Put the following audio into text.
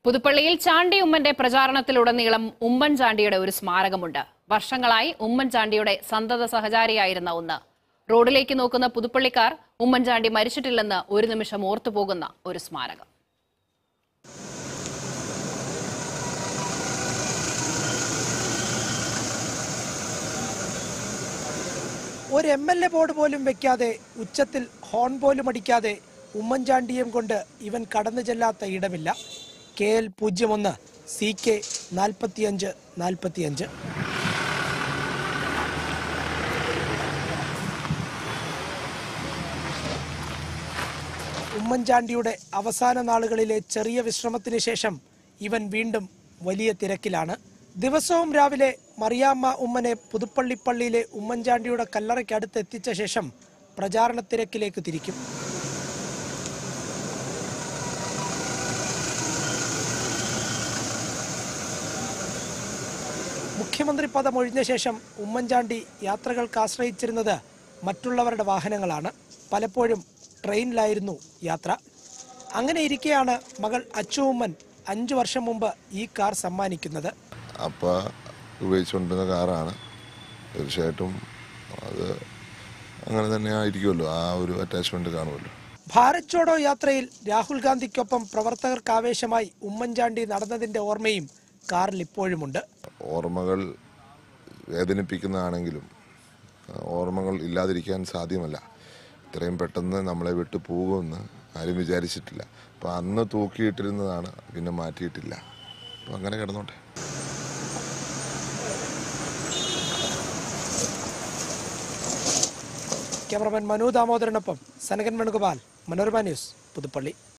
പുതുപ്പള്ളിയിൽ ചാണ്ടി ഉമ്മന്റെ പ്രചാരണത്തിലുടനീളം ഉമ്മൻചാണ്ടിയുടെ ഒരു സ്മാരകമുണ്ട്. വർഷങ്ങളായി ഉമ്മൻചാണ്ടിയുടെ സന്തത സഹചാരിയായിരുന്ന ഒന്ന്. റോഡിലേക്ക് നോക്കുന്ന പുതുപ്പള്ളിക്കാർ ഉമ്മൻചാണ്ടി മരിച്ചിട്ടില്ലെന്ന് ഒരു നിമിഷം ഓർത്തുപോകുന്ന ഒരു സ്മാരകം. ഒരു MLA ബോർഡ് പോലും വെക്കാതെ, ഉച്ചത്തിൽ ഹോൺ പോലും അടിക്കാതെ ഉമ്മൻചാണ്ടിയും കൊണ്ട് ഇവൻ കടന്നു ചെല്ലാത്ത ഇടമില്ല. KL 01 CK 4545. ഉമ്മൻചാണ്ടിയുടെ അവസാന നാളുകളിലെ ചെറിയ വിശ്രമത്തിന് ശേഷം ഇവൻ വീണ്ടും വലിയ തിരക്കിലാണ്. ദിവസവും രാവിലെ മറിയാമ്മ ഉമ്മനെ പുതുപ്പള്ളി പള്ളിയിലെ ഉമ്മൻചാണ്ടിയുടെ കല്ലറയ്ക്കടുത്ത് എത്തിച്ച ശേഷം പ്രചാരണ തിരക്കിലേക്ക് തിരിക്കും. മുഖ്യമന്ത്രി പദം ഒഴിഞ്ഞ ശേഷം ഉമ്മൻചാണ്ടി യാത്രകൾക്ക് ആശ്രയിച്ചിരുന്നത് മറ്റുള്ളവരുടെ വാഹനങ്ങളാണ്. പലപ്പോഴും ട്രെയിനിലായിരുന്നു യാത്ര. അങ്ങനെ ഇരിക്കെയാണ് മകൾ അച്ചു ഉമ്മൻ 5 വർഷം മുമ്പ് ഈ കാർ സമ്മാനിക്കുന്നത്. അപ്പോൾ ഉപയോഗിച്ചുകൊണ്ടിരുന്ന കാറാണ്. തീർച്ചയായിട്ടും അത് അങ്ങനെ തന്നെ ആയിരിക്കുമല്ലോ, ആ ഒരു അറ്റാച്ച്മെന്റ് കാണുമല്ലോ. ഭാരത് ജോഡോ യാത്രയിൽ രാഹുൽ ഗാന്ധിക്കൊപ്പം പ്രവർത്തകർക്ക് ആവേശമായി ഉമ്മൻചാണ്ടി നടന്നതിന്റെ ഓർമ്മയും കാറിൽ ഇപ്പോഴുമുണ്ട്. ഓർമ്മകൾ വേദനിപ്പിക്കുന്നതാണെങ്കിലും ഓർമ്മകൾ ഇല്ലാതിരിക്കാൻ സാധ്യമല്ല. ഇത്രയും പെട്ടെന്ന് നമ്മളെ വിട്ടു പോകുമെന്ന് ആരും വിചാരിച്ചിട്ടില്ല. അപ്പോൾ അന്ന് തൂക്കിയിട്ടിരുന്നതാണ്, പിന്നെ മാറ്റിയിട്ടില്ല. അപ്പോൾ അങ്ങനെ കിടന്നോട്ടെ. ക്യാമറമാൻ മനു ദാമോദരനൊപ്പം സനകൻ വേണുഗോപാൽ, മനോരമ ന്യൂസ്, പുതുപ്പള്ളി.